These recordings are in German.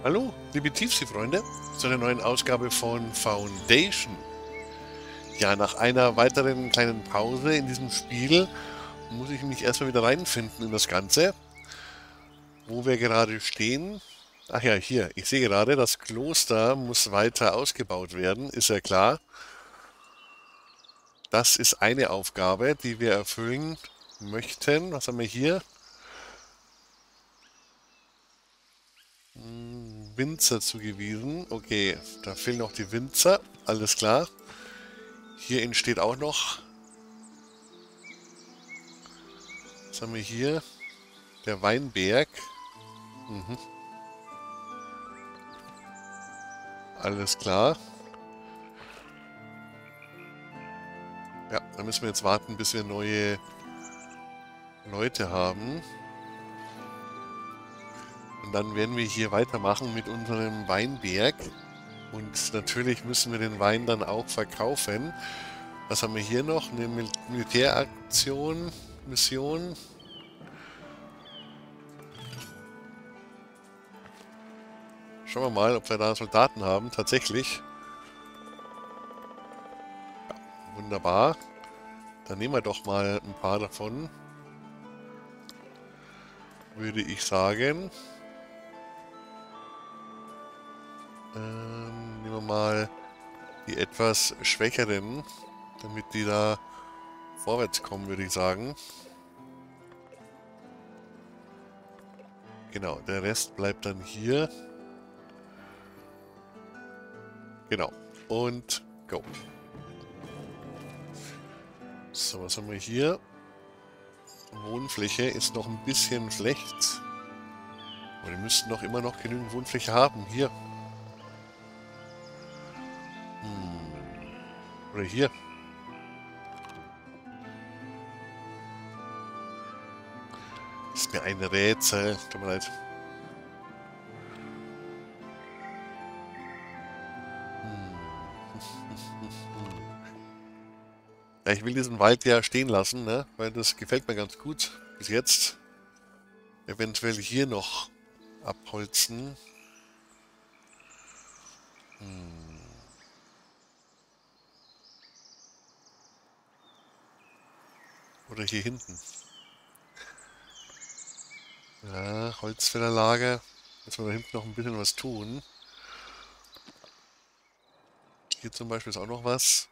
Hallo, liebe Tiefseefreunde, zu einer neuen Ausgabe von Foundation. Ja, nach einer weiteren kleinen Pause in diesem Spiel muss ich mich erstmal wieder reinfinden in das Ganze, wo wir gerade stehen. Ach ja, hier, ich sehe gerade, das Kloster muss weiter ausgebaut werden, ist ja klar. Das ist eine Aufgabe, die wir erfüllen möchten. Was haben wir hier? Winzer zugewiesen. Okay, da fehlen noch die Winzer, alles klar. Hier entsteht auch noch, was haben wir hier? Der Weinberg. Mhm, alles klar. Ja, da müssen wir jetzt warten, bis wir neue Leute haben. Und dann werden wir hier weitermachen mit unserem Weinberg. Und natürlich müssen wir den Wein dann auch verkaufen. Was haben wir hier noch? Eine Militäraktion, Mission. Schauen wir mal, ob wir da Soldaten haben. Tatsächlich. Wunderbar. Dann nehmen wir doch mal ein paar davon. Würde ich sagen. Nehmen wir mal die etwas schwächeren, damit die da vorwärts kommen, würde ich sagen. Genau, der Rest bleibt dann hier. Genau. Und go. So, was haben wir hier? Wohnfläche ist noch ein bisschen schlecht. Aber wir müssten doch immer noch genügend Wohnfläche haben. Hier. Oder hier. Ist mir ein Rätsel. Tut mir leid. Ja, ich will diesen Wald ja stehen lassen, ne? Weil das gefällt mir ganz gut. Bis jetzt. Eventuell hier noch abholzen. Oder hier hinten. Ja, Holzfällerlager. Müssen wir da hinten noch ein bisschen was tun. Hier zum Beispiel ist auch noch was.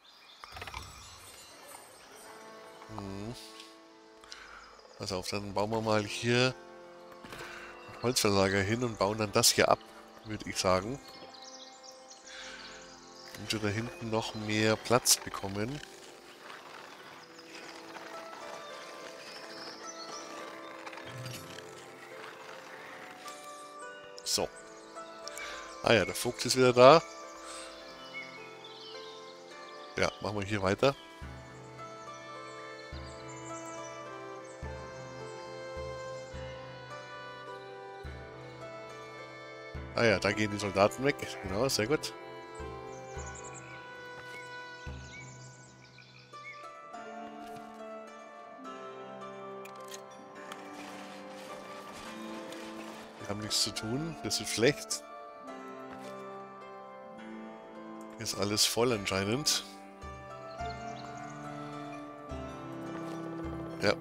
Pass auf, dann bauen wir mal hier ein Holzverlager hin und bauen dann das hier ab, würde ich sagen. Damit wir da hinten noch mehr Platz bekommen. So. Ah ja, der Fuchs ist wieder da. Ja, machen wir hier weiter. Ah ja, da gehen die Soldaten weg. Genau, sehr gut. Wir haben nichts zu tun. Das ist schlecht. Ist alles voll anscheinend. Ja.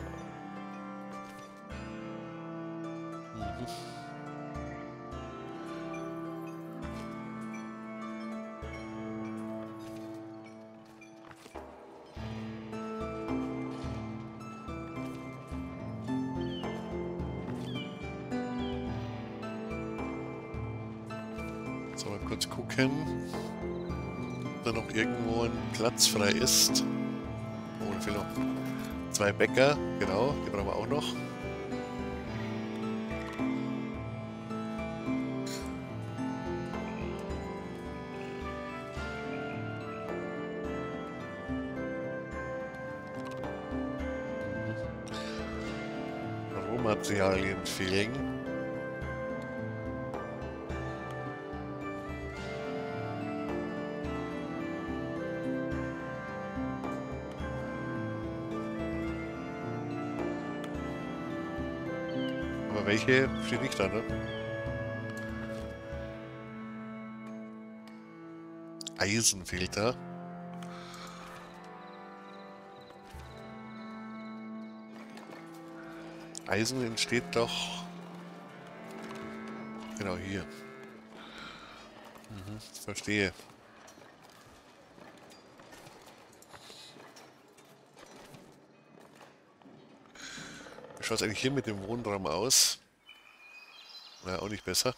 So, mal kurz gucken, ob da noch irgendwo ein Platz frei ist. Oh, da fehlen noch 2 Bäcker. Genau, die brauchen wir auch noch. Rohmaterialien fehlen. Aber welche steht nicht da, ne? Eisen fehlt da. Eisen entsteht doch... Genau hier. Verstehe. Wie schaut es eigentlich hier mit dem Wohnraum aus? Ja, auch nicht besser.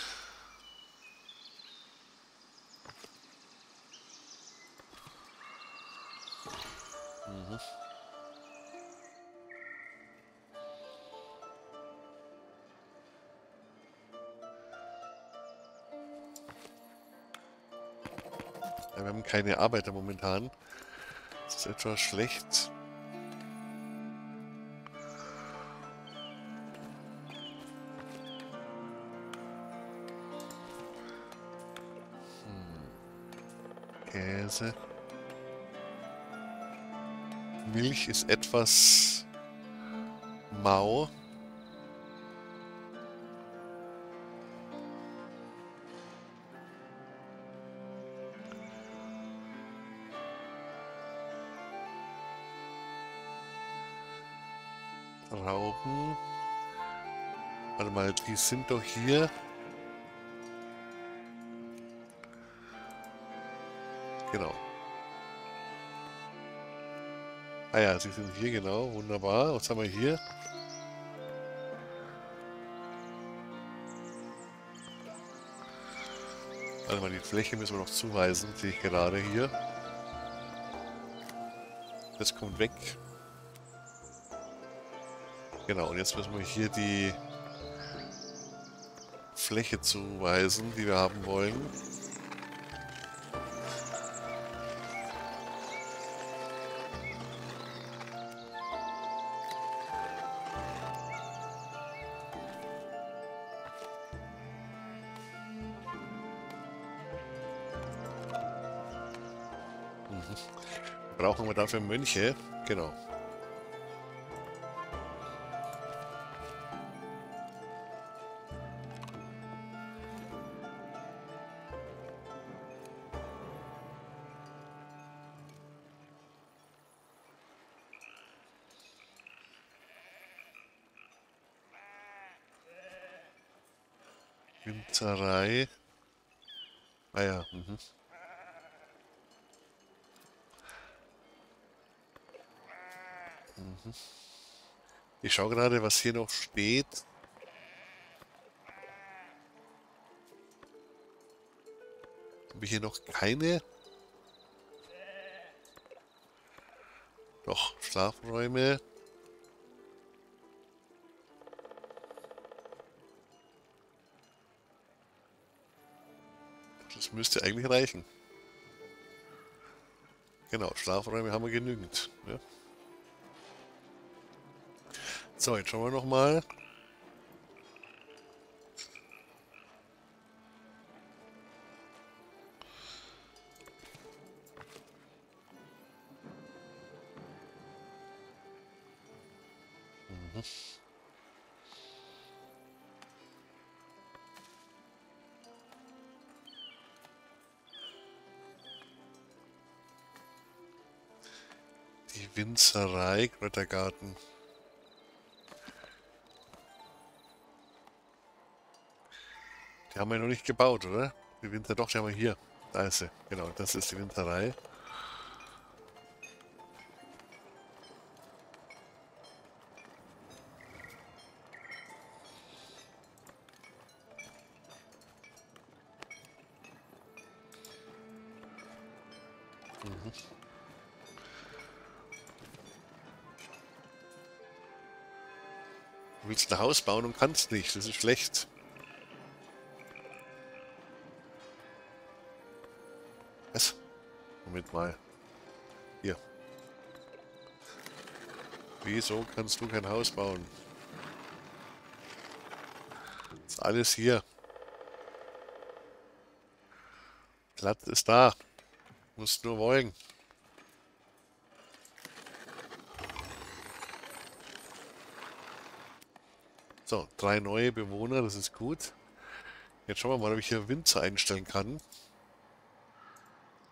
Ja, wir haben keine Arbeiter momentan. Das ist etwas schlecht. Käse. Milch ist etwas mau. Rauben. Warte mal, die sind doch hier. Genau. Ah ja, sie sind hier, genau. Wunderbar. Was haben wir hier? Warte mal, die Fläche müssen wir noch zuweisen, sehe ich gerade hier. Das kommt weg. Genau, und jetzt müssen wir hier die Fläche zuweisen, die wir haben wollen. Brauchen wir dafür Mönche? Genau. Winzerei. Ah ja, Ich schaue gerade, was hier noch steht. Habe ich hier noch keine? Doch, Schlafräume. Das müsste eigentlich reichen. Genau, Schlafräume haben wir genügend. Ja. So, jetzt schauen wir nochmal. Die Winzerei, Kräutergarten. Die haben wir noch nicht gebaut, oder? Die Winzer, doch, die haben wir hier. Da ist sie. Genau, das ist die Winzerei. Du willst ein Haus bauen und kannst nicht. Das ist schlecht. Was? Moment mal. Hier. Wieso kannst du kein Haus bauen? Ist alles hier. Platz ist da. Musst nur wollen. So, 3 neue Bewohner, das ist gut. Jetzt schauen wir mal, ob ich hier Winzer einstellen kann.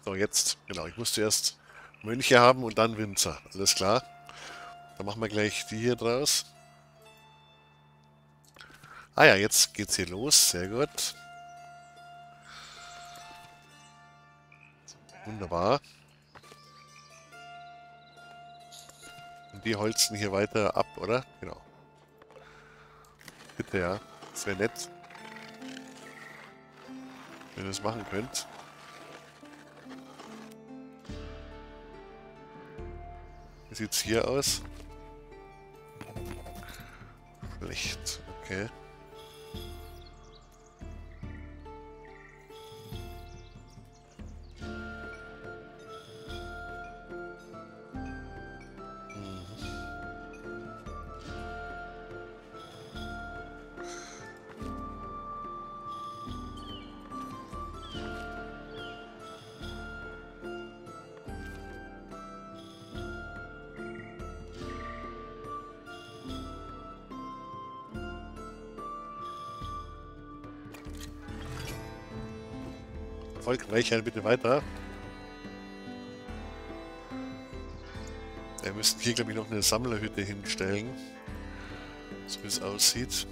So, jetzt. Genau, ich musste erst Mönche haben und dann Winzer. Alles klar. Dann machen wir gleich die hier draus. Ah ja, jetzt geht's hier los. Sehr gut. Wunderbar. Und die holzen hier weiter ab, oder? Genau. Bitte, ja. Das wäre nett, wenn ihr das machen könnt. Wie sieht's hier aus? Schlecht. Okay. Erfolgreich, bitte weiter. Wir müssten hier, glaube ich, noch eine Sammlerhütte hinstellen. So wie es aussieht.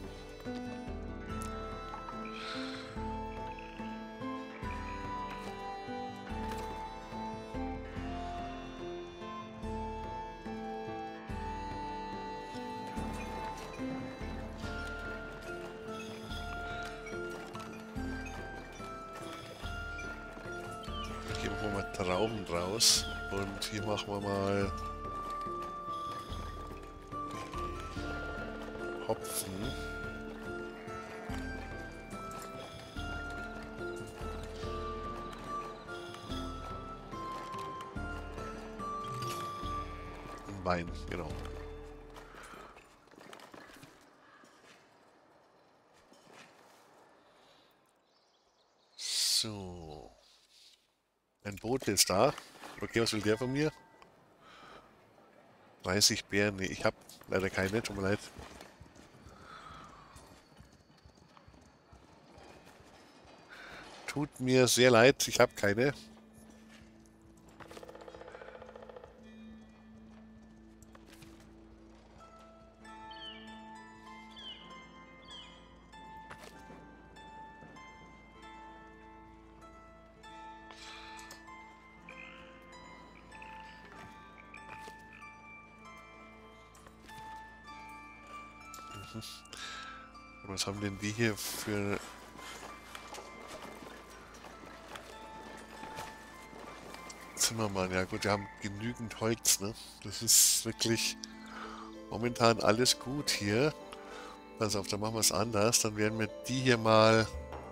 Hier machen wir mal Trauben draus. Und hier machen wir mal Hopfen. Und Wein, genau. So. Ein Boot ist da. Okay, was will der von mir? 30 Beeren. Nee, ich habe leider keine. Tut mir leid. Tut mir sehr leid. Ich habe keine. Was haben denn die hier für... Zimmermann? Ja gut, wir haben genügend Holz, ne? Das ist wirklich momentan alles gut hier. Pass auf, dann machen wir es anders. Dann werden wir die hier mal...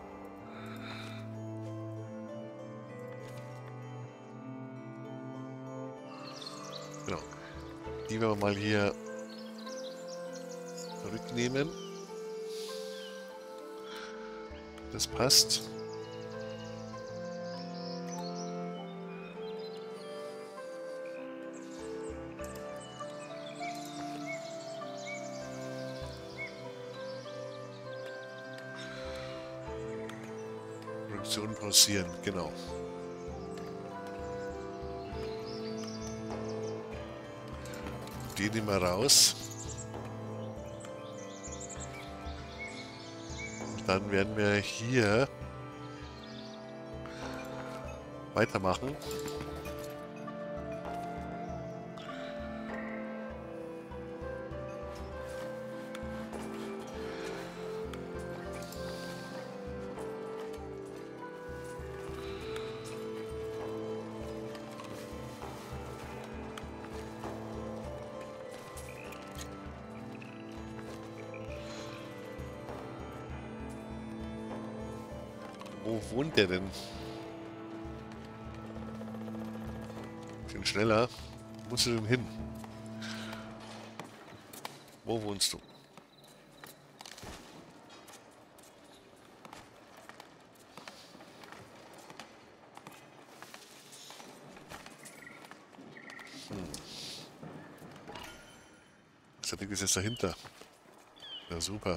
Genau. Die werden wir mal hier zurücknehmen. Das passt. Produktion pausieren, genau. Die nehmen wir raus. Dann werden wir hier weitermachen. Wo wohnt der denn? Bisschen schneller. Wo musst du denn hin? Wo wohnst du? Das Ding ist jetzt dahinter. Ja, super.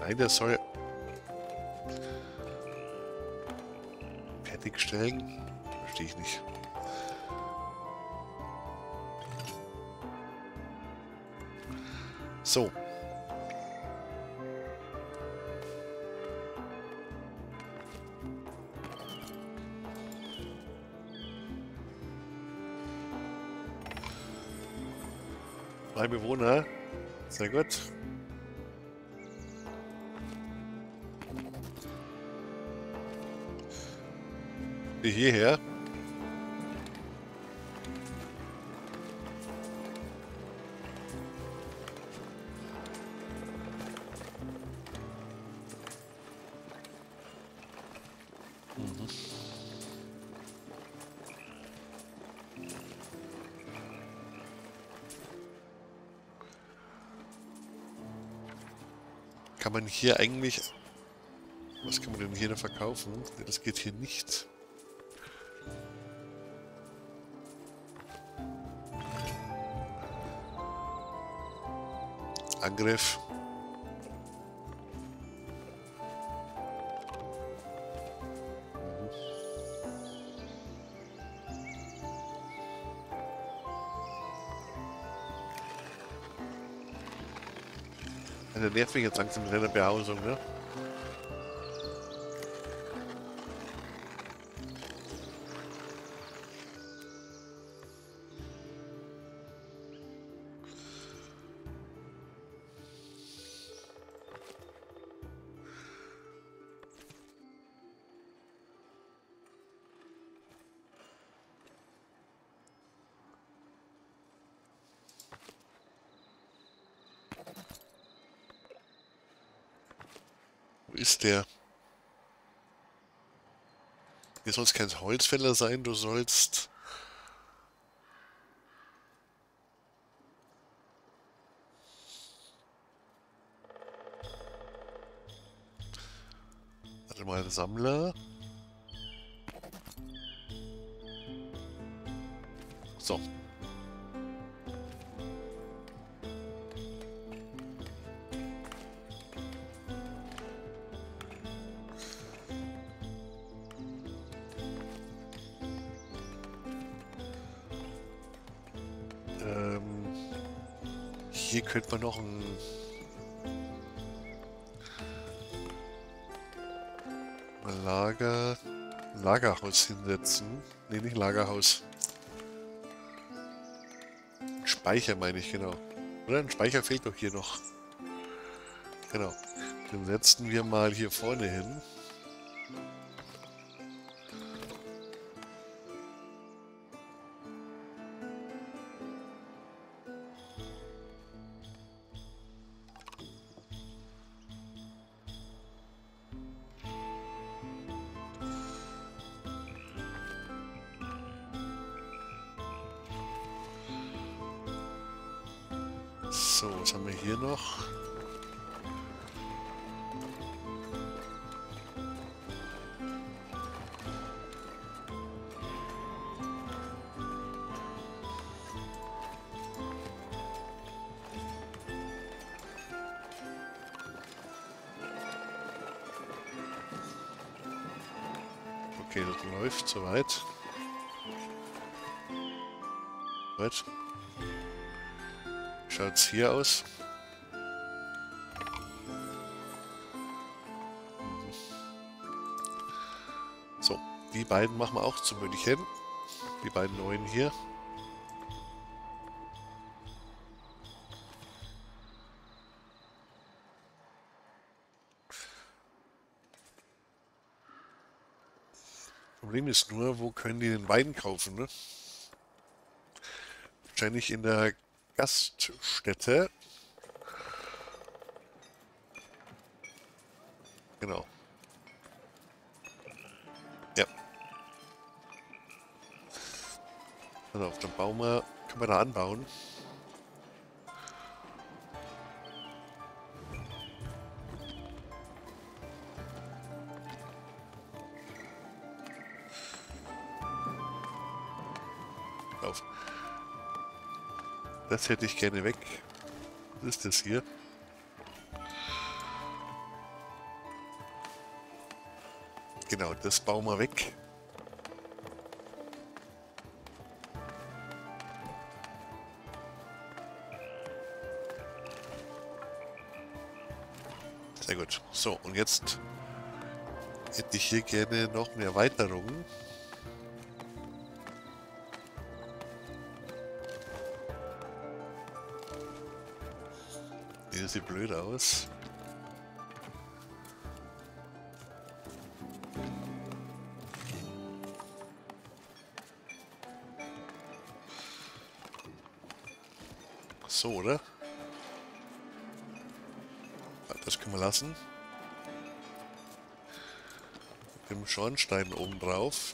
Nein, der soll fertigstellen. Verstehe ich nicht. So. Drei Bewohner. Sehr gut. Hierher. Kann man hier eigentlich... Was kann man denn hier noch verkaufen? Das geht hier nicht. Angriff. Der nervt mich jetzt langsam mit seiner Behausung, ne? Wo ist der? Du sollst kein Holzfäller sein, du sollst... Warte mal, Sammler. So. Hier könnte man noch ein Lagerhaus hinsetzen. Ne, nicht Lagerhaus. Speicher meine ich, genau. Oder? Ein Speicher fehlt doch hier noch. Genau. Den setzen wir mal hier vorne hin. So, was haben wir hier noch? Okay, das läuft soweit. Gut. Schaut's hier aus? So, die beiden machen wir auch zu München. Die beiden neuen hier. Problem ist nur, wo können die den Wein kaufen, ne? Wahrscheinlich in der Gaststätte. Genau. Ja. Also auf dem Baum kann man da anbauen. Auf. Das hätte ich gerne weg. Was ist das hier? Genau, das bauen wir weg. Sehr gut. So, und jetzt hätte ich hier gerne noch eine Erweiterung. Nee, das sieht blöd aus. So, oder? Das können wir lassen. Mit dem Schornstein oben drauf.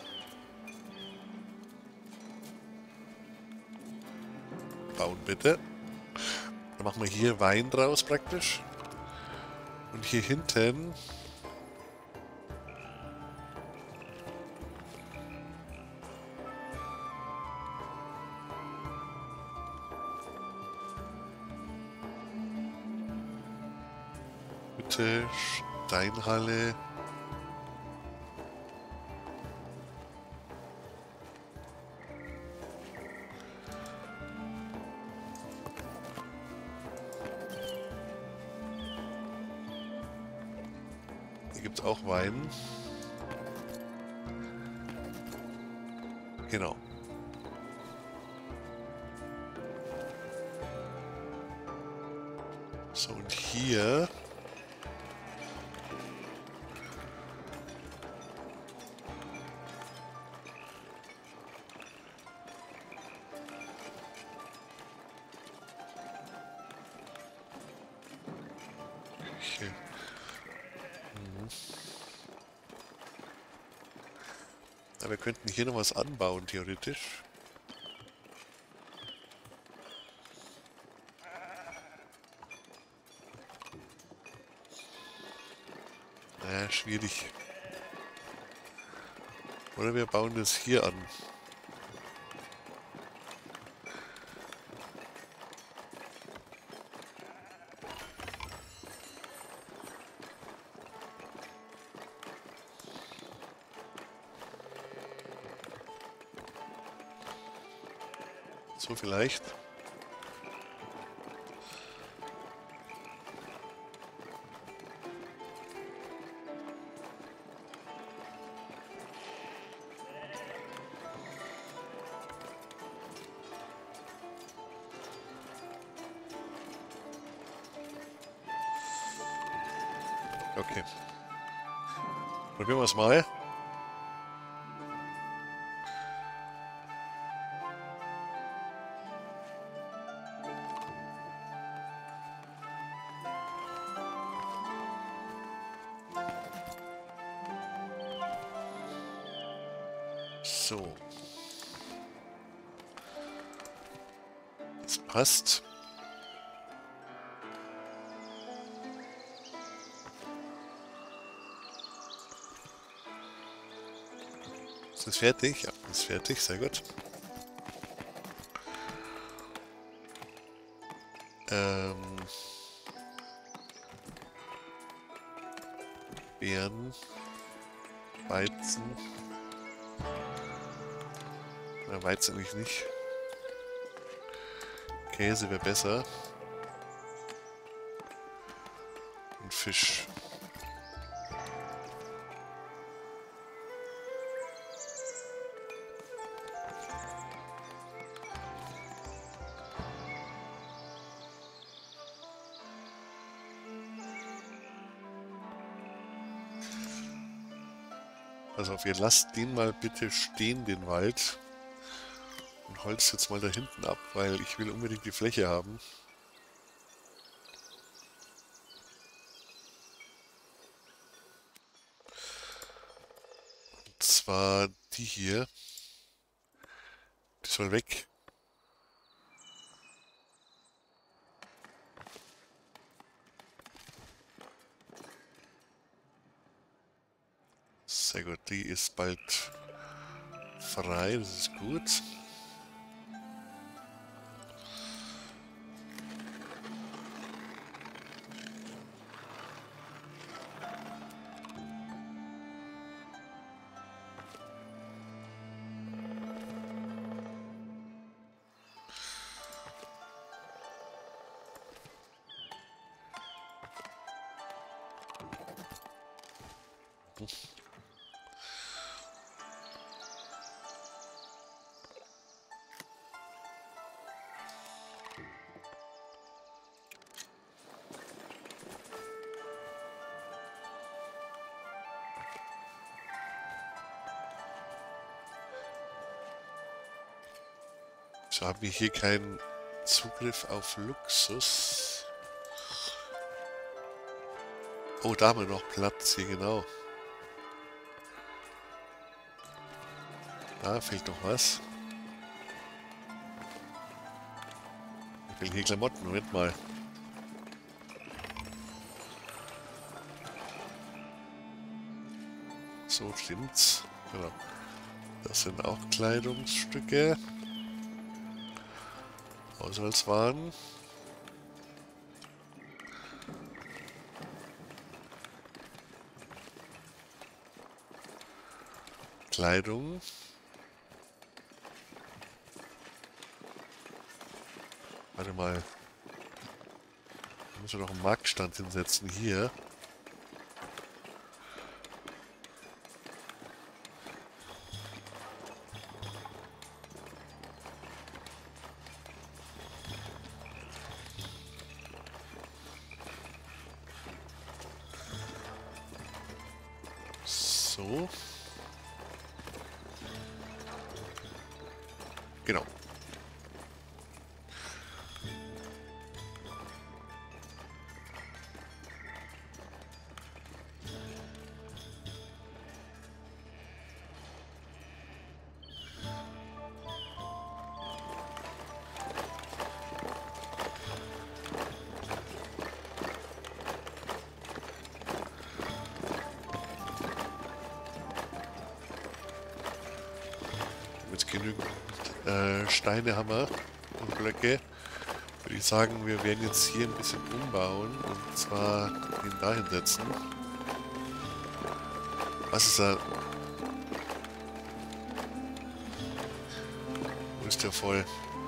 Bauen bitte. Dann machen wir hier Wein draus praktisch. Und hier hinten bitte Steinhalle. Hier gibt es auch Wein. Genau. So, und hier hier. Ja, wir könnten hier noch was anbauen, theoretisch. Naja, schwierig. Oder wir bauen das hier an. So vielleicht. Okay. Probieren wir es mal. So. Das passt. Ist das fertig? Ja, ist fertig. Sehr gut. Beeren. Weizen. Na, Weizen eigentlich nicht. Käse wäre besser. Und Fisch. Also auf, ihr lasst den mal bitte stehen, den Wald. Und holzt jetzt mal da hinten ab, weil ich will unbedingt die Fläche haben. Und zwar die hier. Die soll weg. Sehr gut, die ist bald frei, das ist gut. gucken. So haben wir hier keinen Zugriff auf Luxus. Oh, da haben wir noch Platz hier, genau. Da fehlt noch was. Ich will hier Klamotten, Moment mal. So stimmt's. Genau. Das sind auch Kleidungsstücke. Haushaltswaren. Kleidung. Warte mal. Da müssen wir noch einen Marktstand hinsetzen hier. So. Genau. Mit genügend Steine haben wir und Blöcke. Würde ich sagen, wir werden jetzt hier ein bisschen umbauen und zwar ihn dahin setzen. Was ist da? Wo ist der voll?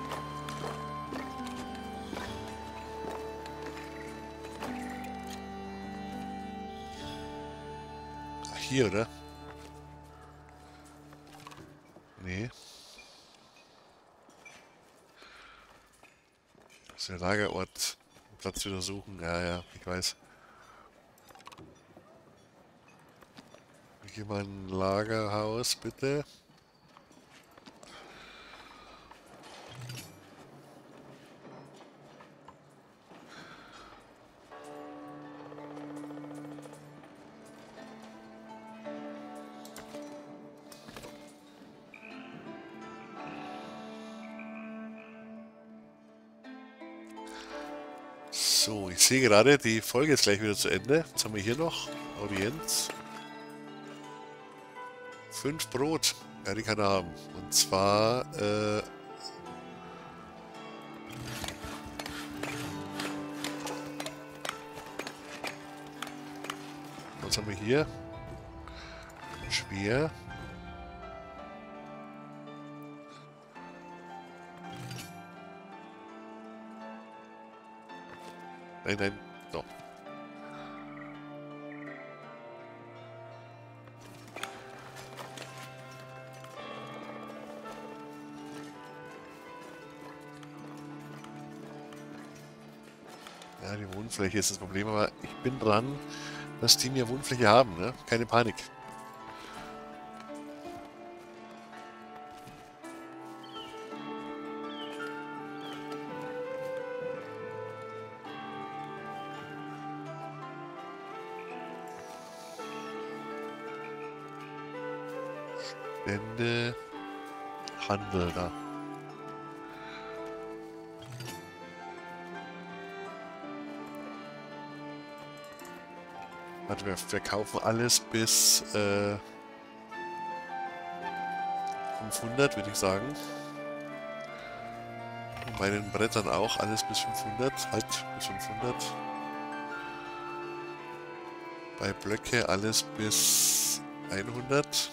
Ach, hier, oder? Nee. Das ist der Lagerort. Platz wieder suchen. Ja, ja, ich weiß. Hier mal ein Lagerhaus, bitte. So, ich sehe gerade, die Folge ist gleich wieder zu Ende. Jetzt haben wir hier noch Audienz. 5 Brot. Ja, die kann er haben. Und zwar, was haben wir hier? Schwer. Nein, nein, so. Ja, die Wohnfläche ist das Problem, aber ich bin dran, dass die mir Wohnfläche haben, ne? Keine Panik. Stände, Handel da. Warte, wir verkaufen alles bis 500, würde ich sagen. Und bei den Brettern auch alles bis 500, halt bis 500. Bei Blöcke alles bis 100.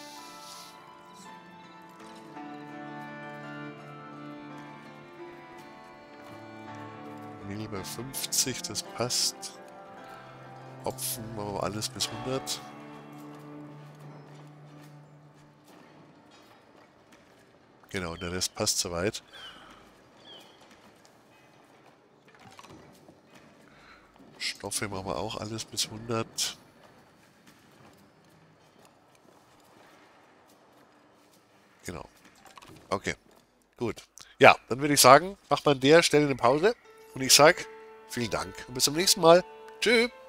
Mehl bei 50, das passt. Hopfen machen wir alles bis 100. Genau, der Rest passt soweit. Stoffe machen wir auch alles bis 100. Genau. Okay, gut. Ja, dann würde ich sagen, macht man an der Stelle eine Pause. Und ich sage vielen Dank und bis zum nächsten Mal. Tschüss.